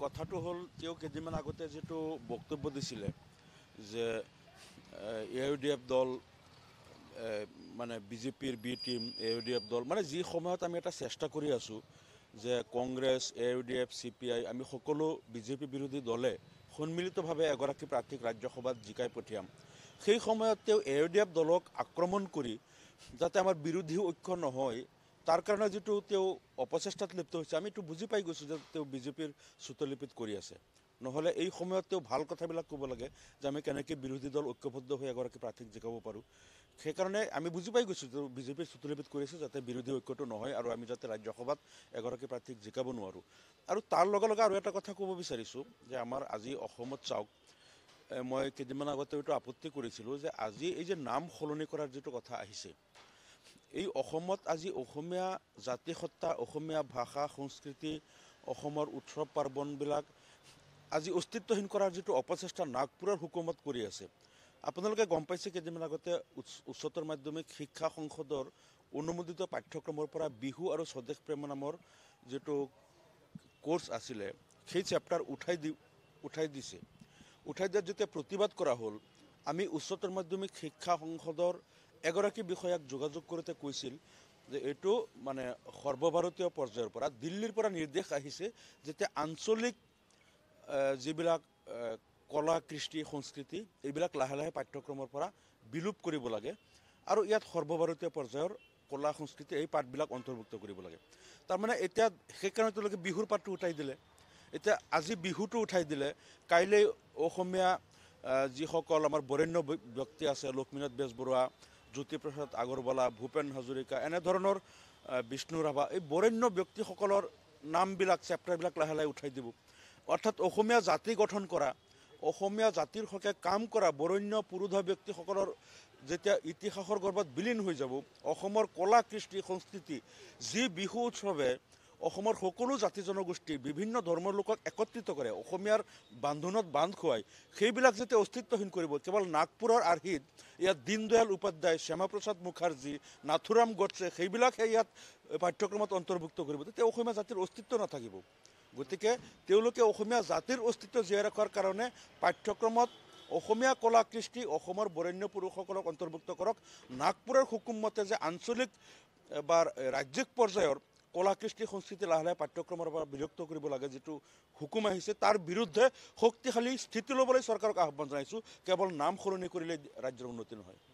কথাটো হ'ল তেওঁ কেইদিনমান আগতে যেটো বক্তব্য দিছিলে যে AUDF দল মানে বিজেপিৰ বি টিম AUDF দল মানে যি সময়ত আমি এটা চেষ্টা কৰি আছোঁ যে কংগ্ৰেছ AUDF CPI আমি সকলো বিজেপি বিৰোধী দলে সন্মিলিতভাৱে এগৰাকী প্ৰাৰ্থীক ৰাজ্যসভাত জিকাই পঠিয়াম সেই সময়ত তেওঁ AUDF দলক আক্ৰমণ কৰি যাতে আমাৰ বিৰোধী ঐক্য নহয় তাৰ কাৰণে যেটো তেওঁ অপচেষ্টাত লিপ্ত হৈছে আমি এটো বুজি পাই গৈছোঁ যে তেওঁ বিজেপিৰ সুতলিপিত কৰি আছে নহলে এই সময়ত তেওঁ ভাল কথাবিলাক ক'ব লাগে যে আমি কেনেকৈ বিৰোধী দল ঐক্যবদ্ধ হৈ এগৰাকী প্ৰাৰ্থীক জিকাব পাৰোঁ সেইকাৰণে আমি বুজি পাই গৈছোঁ যে বিজেপিৰ সুতলিপিত কৰিছে যাতে বিৰোধী ঐক্যটো নহয় আৰু আমি যাতে ৰাজ্যসভাত এগৰাকী প্ৰাৰ্থীক জিকাব নোৱাৰোঁ আৰু তাৰ লগে লগে আৰু এটা কথা ক'ব বিচাৰিছোঁ যে আমাৰ আজি অসমত চাওক মই কেইদিনমান আগতে এইটো আপত্তি কৰিছিলোঁ যে আজি এই যে নাম সলনি কৰাৰ যেটো কথা আহিছে এই অসমত আজি অসমীয়া জাতিসত্তা অসমীয়া ভাষা সংস্কৃতি অসমৰ উৎসৱ পাৰ্বণবিলাক আজি অস্তিত্বহীন কৰাৰ যেটো অপচেষ্টা নাগপুৰৰ হুকুমত কৰি আছে আপোনালোকে গম পাইছে কেইদিনমান আগতে উচ্চতৰ মাধ্যমিক শিক্ষা সংসদৰ অনুমোদিত পাঠ্যক্ৰমৰ পৰা বিহু আৰু স্বদেশ প্ৰেম নামৰ যেটো কোৰ্স আছিলে সেই চেপ্টাৰ উঠাই দিছে উঠাই দিয়াত যেতিয়া প্ৰতিবাদ কৰা হ'ল আমি উচ্চতৰ মাধ্যমিক শিক্ষা সংসদৰ এগৰাকী বিষয়াক যোগাযোগ কৰোঁতে কৈছিল যে এইটো মানে সৰ্বভাৰতীয় পৰ্যায়ৰ পৰা দিল্লীৰ পৰা নিৰ্দেশ আহিছে যেতিয়া আঞ্চলিক যিবিলাক কলা কৃষ্টি সংস্কৃতি এইবিলাক লাহে লাহে পাঠ্যক্ৰমৰ পৰা বিলুপ কৰিব লাগে আৰু ইয়াত সৰ্বভাৰতীয় পৰ্যায়ৰ কলা সংস্কৃতি এই পাঠবিলাক অন্তৰ্ভুক্ত কৰিব লাগে তাৰ মানে এতিয়া সেইকাৰণে তেওঁলোকে বিহুৰ পাঠটো উঠাই দিলে এতিয়া আজি বিহুটো উঠাই দিলে কাইলৈ অসমীয়া যিসকল আমাৰ বৰেণ্য ব্যক্তি আছে লক্ষ্মীনাথ বেজবৰুৱা জ্যোতিপ্ৰসাদ আগৰৱালা ভূপেন হাজৰিকা এনে ধৰণৰ বিষ্ণু ৰাভা এই বৰেণ্য ব্যক্তিসকলৰ নামবিলাক চেপ্টাৰবিলাক লাহে লাহে উঠাই দিব অৰ্থাৎ অসমীয়া জাতি গঠন কৰা অসমীয়া জাতিৰ হকে কাম কৰা বৰেণ্য পুৰুধা ব্যক্তিসকলৰ যেতিয়া ইতিহাসৰ গৰ্ভত বিলীন হৈ যাব অসমৰ কলা কৃষ্টি সংস্কৃতি যি বিহু উৎসৱে অসমৰ সকলো জাতি জনগোষ্ঠী বিভিন্ন ধৰ্মৰ লোকক একত্ৰিত কৰে অসমীয়াৰ বান্ধোনত বান্ধ খুৱাই সেইবিলাক যেতিয়া অস্তিত্বহীন কৰিব কেৱল নাগপুৰৰ আৰ্হিত ইয়াত দীনদয়াল উপাধ্যায় শ্যামাপ্ৰসাদ মুখাৰ্জী নাথুৰাম গডছে সেইবিলাকহে ইয়াত পাঠ্যক্ৰমত অন্তৰ্ভুক্ত কৰিব তেতিয়া অসমীয়া জাতিৰ অস্তিত্ব নাথাকিব গতিকে তেওঁলোকে অসমীয়া জাতিৰ অস্তিত্ব জীয়াই ৰখাৰ কাৰণে পাঠ্যক্ৰমত অসমীয়া কলা কৃষ্টি অসমৰ বৰেণ্য পুৰুষসকলক অন্তৰ্ভুক্ত কৰক নাগপুৰৰ হুকুম মতে যে আঞ্চলিক বা ৰাজ্যিক পৰ্যায়ৰ কলা কৃষ্টি সংস্কৃতি লাহে লাহে পাঠ্যক্ৰমৰ পৰা বিৰক্ত কৰিব লাগে যেটো হুকুম আহিছে তাৰ বিৰুদ্ধে শক্তিশালী স্থিতি ল'বলৈ চৰকাৰক আহ্বান জনাইছোঁ কেৱল নাম সলনি কৰিলে ৰাজ্যৰ উন্নতি নহয়